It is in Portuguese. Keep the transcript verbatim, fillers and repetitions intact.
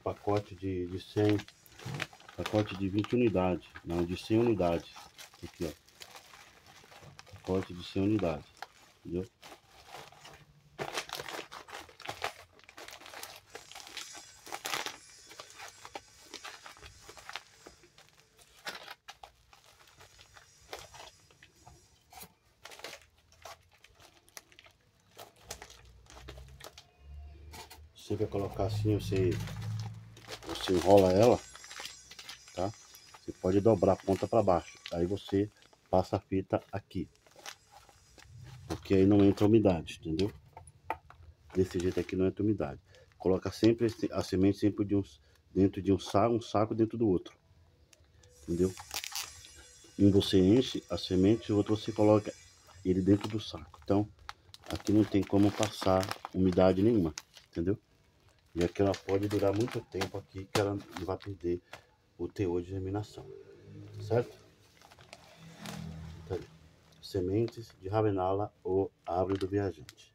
pacote de, de cem, pacote de vinte unidades, não, de cem unidades. Aqui, ó. Pacote de cem unidades, entendeu? Você vai colocar assim, você, você enrola ela, tá? Você pode dobrar a ponta para baixo, aí você passa a fita aqui, porque aí não entra umidade, entendeu? Desse jeito aqui não entra umidade. Coloca sempre a semente sempre de uns, dentro de um saco, um saco dentro do outro, entendeu? Um você enche a semente, o outro você coloca ele dentro do saco. Então, aqui não tem como passar umidade nenhuma, entendeu? E aqui ela pode durar muito tempo aqui, que ela não vai perder o teor de germinação, certo? Então, sementes de Ravenala ou árvore do viajante.